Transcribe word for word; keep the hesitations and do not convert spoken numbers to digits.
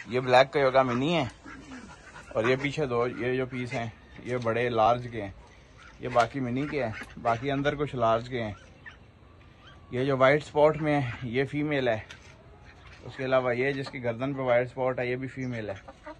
ये ब्लैक का योगा मिनी है और ये पीछे दो ये जो पीस हैं ये बड़े लार्ज के हैं, ये बाकी मिनी के हैं, बाकी अंदर कुछ लार्ज के हैं। ये जो वाइट स्पॉट में है ये फीमेल है, उसके अलावा ये जिसकी गर्दन पे वाइट स्पॉट है ये भी फीमेल है।